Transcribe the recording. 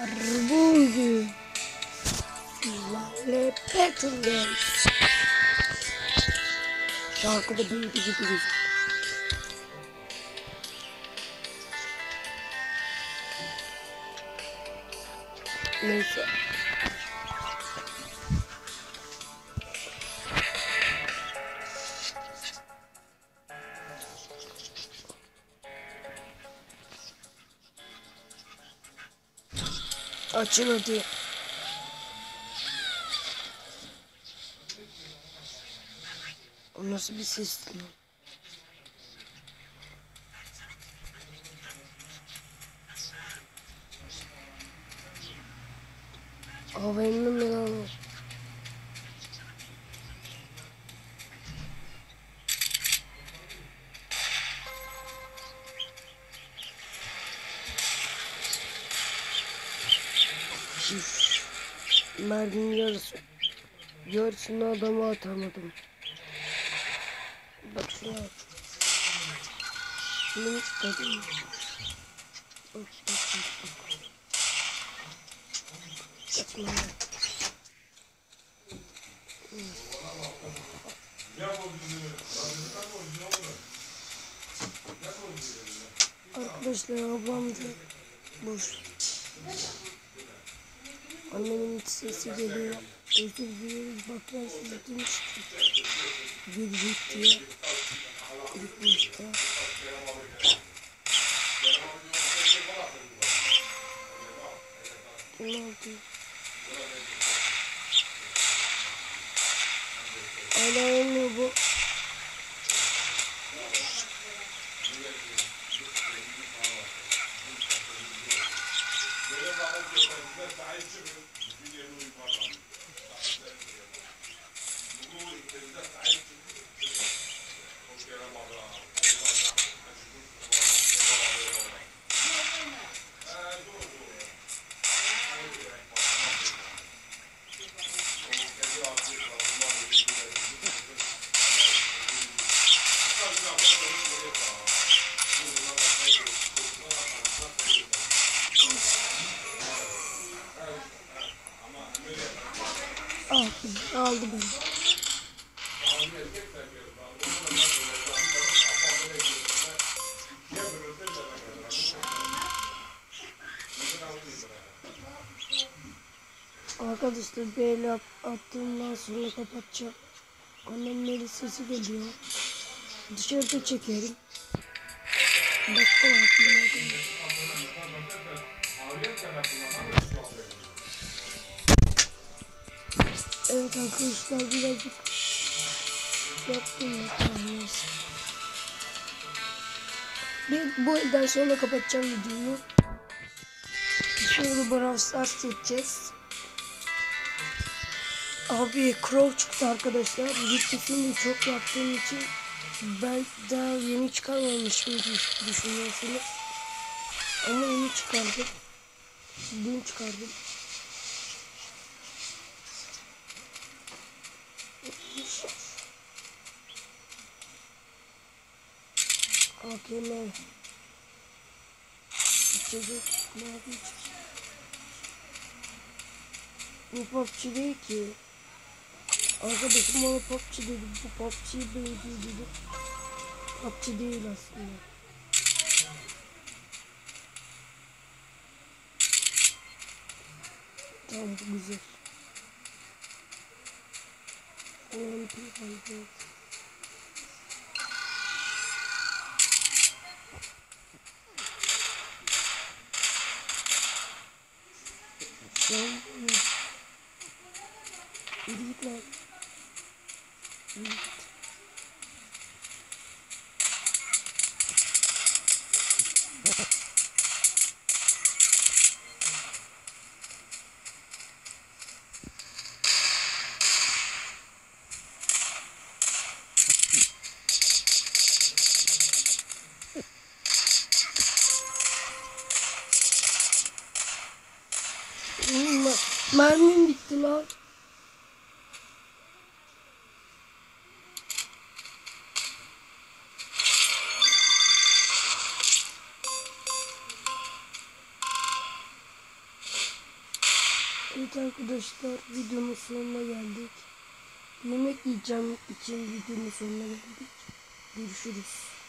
Bugün sizlerle Petrol'deyiz. Şarkıda büyüdü gibi güzel. Neyse. Açın hadi. O nasıl bir ses mi? Benim mi? Merminin yarısını adama atamadım. Bak şuna. Şunu istedim. Bak. Kaçma. Arkadaşlar ablam da boş. Annemin sesi geliyor. Özür dileriz. Bak ben size demiştim. Gelecek diye. İlk başta. Ne oldu? Hala olmuyor bu. Aldı beni. Arkadaşlar böyle attığımdan sonra kapatacağım. Annemlerin sesi geliyor. Dışarıda çekerim. Bakalım aklımda. Evet arkadaşlar birazcık yaptım bakalım. Bu elden sonra kapatacağım videoyu. Şöyle Brawl Stars seçeceğiz. Abi Crow çıktı arkadaşlar. Videosunu çok yaptığım için ben daha yeni çıkarmamışım düşünüyorsunuz. Ama yeni çıkardım. Dün çıkardım. AKM içecek mavi. Bu PUBG değil ki. Arkadaşım bana PUBG dedi. Bu PUBG'yi benziyor dedi. PUBG değil aslında. Tamam bu güzel. İyilikler. Mermim bitti lan. Evet arkadaşlar, videonun sonuna geldik. Yemek yiyeceğim için videonun sonuna geldik. Görüşürüz.